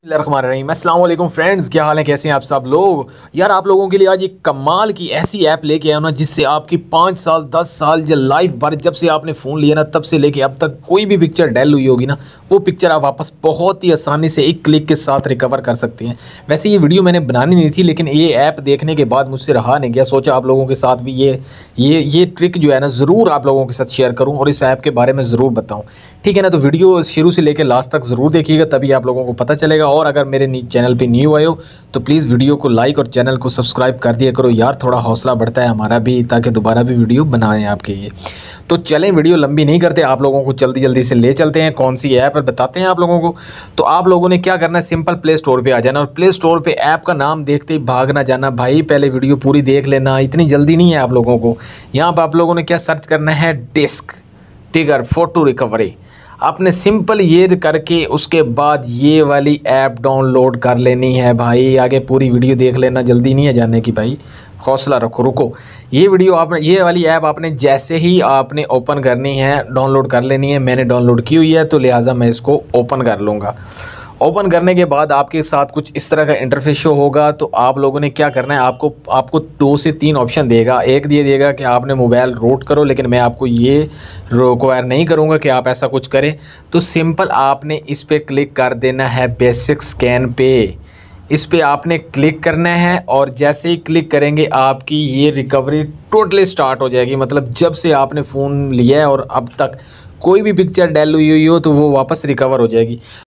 अस्सलाम वालेकुम फ्रेंड्स, क्या हाल है, कैसे हैं आप सब लोग। यार आप लोगों के लिए आज एक कमाल की ऐसी ऐप लेके आया हूं ना, जिससे आपकी 5 साल 10 साल या लाइफ भर जब से आपने फ़ोन लिया ना तब से लेके अब तक कोई भी पिक्चर डैल हुई होगी ना, वो पिक्चर आप वापस बहुत ही आसानी से एक क्लिक के साथ रिकवर कर सकते हैं। वैसे ये वीडियो मैंने बनानी नहीं थी, लेकिन ये ऐप देखने के बाद मुझसे रहा नहीं गया, सोचा आप लोगों के साथ भी ये ट्रिक जो है ना ज़रूर आप लोगों के साथ शेयर करूँ और इस ऐप के बारे में ज़रूर बताऊँ। ठीक है ना, तो वीडियो शुरू से लेकर लास्ट तक ज़रूर देखिएगा, तभी आप लोगों को पता चलेगा। और अगर मेरे चैनल पे न्यू आए हो तो प्लीज़ वीडियो को लाइक और चैनल को सब्सक्राइब कर दिया करो यार, थोड़ा हौसला बढ़ता है हमारा भी, ताकि दोबारा भी वीडियो बनाएं आपके लिए। तो चलें, वीडियो लंबी नहीं करते, आप लोगों को जल्दी जल्दी से ले चलते हैं, कौन सी ऐप है बताते हैं आप लोगों को। तो आप लोगों ने क्या करना है, सिंपल प्ले स्टोर पे आ जाना और प्ले स्टोर पे ऐप का नाम देखते ही भाग ना जाना भाई, पहले वीडियो पूरी देख लेना, इतनी जल्दी नहीं है आप लोगों को। यहाँ पर आप लोगों ने क्या सर्च करना है, डिस्क टिगर फोटो रिकवरी। आपने सिंपल ये करके उसके बाद ये वाली ऐप डाउनलोड कर लेनी है भाई। आगे पूरी वीडियो देख लेना, जल्दी नहीं है जाने की भाई, हौसला रखो, रुको। ये वीडियो आपने, ये वाली ऐप आपने जैसे ही आपने ओपन करनी है, डाउनलोड कर लेनी है। मैंने डाउनलोड की हुई है तो लिहाजा मैं इसको ओपन कर लूँगा। ओपन करने के बाद आपके साथ कुछ इस तरह का इंटरफेस शो होगा। तो आप लोगों ने क्या करना है, आपको 2 से 3 ऑप्शन देगा। एक ये देगा कि आपने मोबाइल रूट करो, लेकिन मैं आपको ये रिक्वायर नहीं करूँगा कि आप ऐसा कुछ करें। तो सिंपल आपने इस पर क्लिक कर देना है, बेसिक स्कैन पे इस पे आपने क्लिक करना है। और जैसे ही क्लिक करेंगे आपकी ये रिकवरी टोटली स्टार्ट हो जाएगी। मतलब जब से आपने फ़ोन लिया है और अब तक कोई भी पिक्चर डैल हुई हो तो वो वापस रिकवर हो जाएगी।